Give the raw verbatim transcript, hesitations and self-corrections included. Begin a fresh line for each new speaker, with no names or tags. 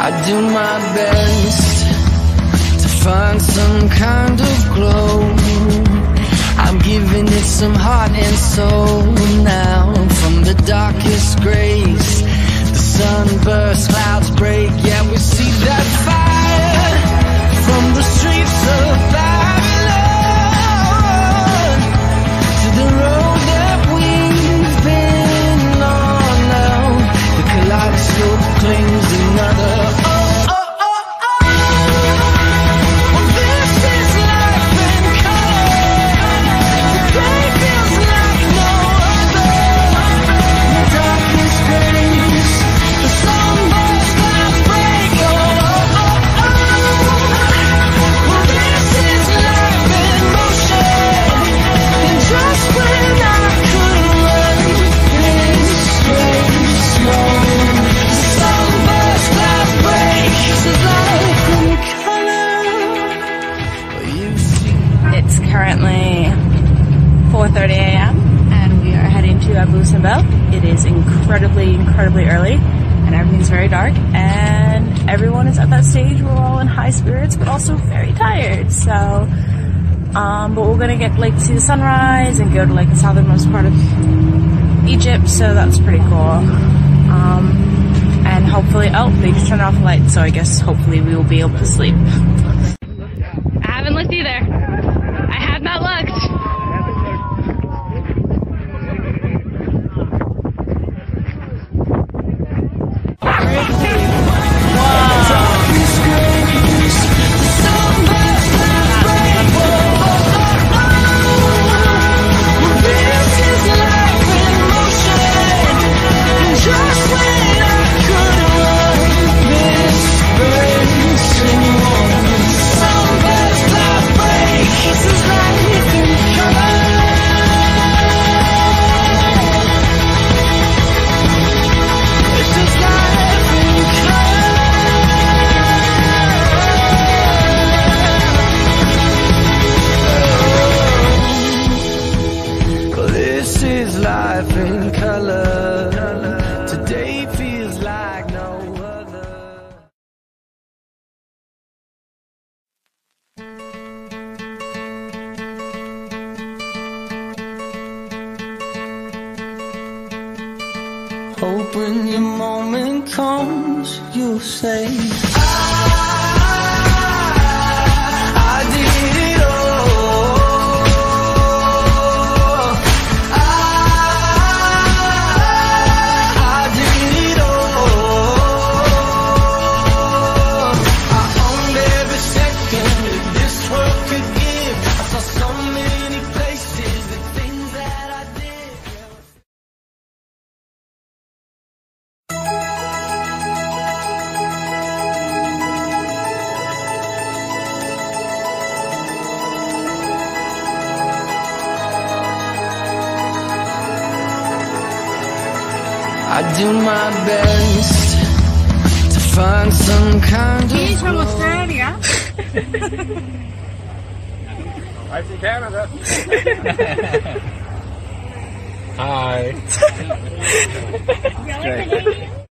I do my best to find some kind of glow. I'm giving it some heart and soul now. From the darkest grays, the sunburst, clouds break. Yeah, we see that fire from the streets of Babylon to the road that we've been on now. The kaleidoscope claims another. Oh, oh, oh, oh. Well, this is life in color. Today feels like no other. The darkest days, the sunburst, clouds break. Oh, oh, oh, oh. Well, this is life in motion. And just when I could run this race slow, the sunburst, clouds break. This is life in color. Well, you see.
It's currently four thirty a m and we are heading to Abu Simbel. It is incredibly, incredibly early and everything's very dark and everyone is at that stage where we're all in high spirits but also very tired. So, um, but we're gonna get like to see the sunrise and go to like the southernmost part of Egypt, so that's pretty cool. Um, and hopefully, oh, they just turned off the lights, so I guess hopefully we will be able to sleep. I haven't looked either. I have not looked.
Life in color. Today feels like no other. Hope when your moment comes, you'll say, I, I did it all. I do my best to find some kind of.
He's from Australia.
I'm from Canada. Hi.
Really?